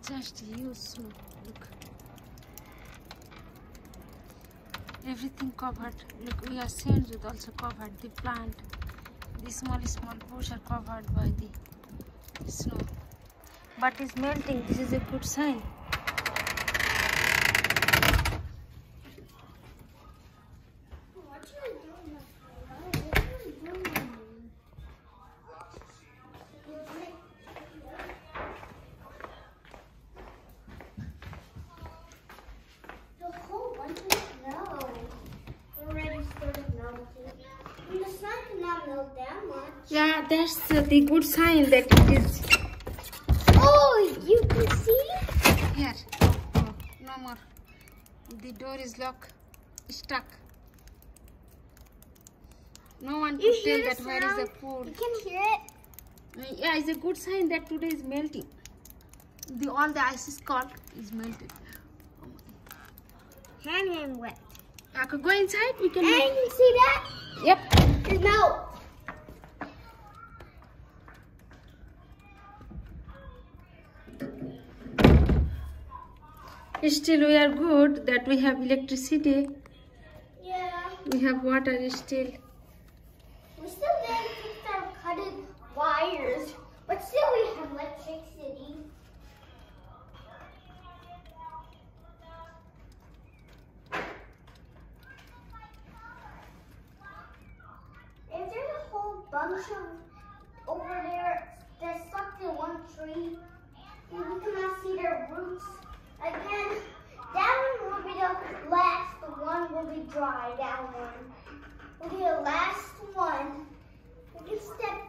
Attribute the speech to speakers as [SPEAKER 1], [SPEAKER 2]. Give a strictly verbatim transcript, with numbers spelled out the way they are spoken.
[SPEAKER 1] just huge snow. Look. Everything covered. Look, we are sand with also covered. The plant, the small small bush are covered by the snow. But it's melting. This is a good sign. Yeah, that's uh, the good sign that it is.
[SPEAKER 2] Oh, you can see?
[SPEAKER 1] Here. Oh, no more. The door is locked, stuck. No one
[SPEAKER 2] You
[SPEAKER 1] could
[SPEAKER 2] hear
[SPEAKER 1] tell
[SPEAKER 2] the
[SPEAKER 1] that where is the
[SPEAKER 2] sound?
[SPEAKER 1] food.
[SPEAKER 2] You can hear it?
[SPEAKER 1] Uh, Yeah, it's a good sign that today is melting. The all the ice is cold is melted.
[SPEAKER 2] Hand and wet.
[SPEAKER 1] I could go inside. We can.
[SPEAKER 2] And you see that?
[SPEAKER 1] Yep.
[SPEAKER 2] There's no.
[SPEAKER 1] Still, we are good that we have electricity.
[SPEAKER 2] Yeah.
[SPEAKER 1] We have water still.
[SPEAKER 2] We still didn't fix our cutted wires, but still we have electricity. If there's a whole bunch of over there that's stuck in one tree, and we cannot see their roots. Again, that one will be the last one will be dry, that one will be the last one. We can step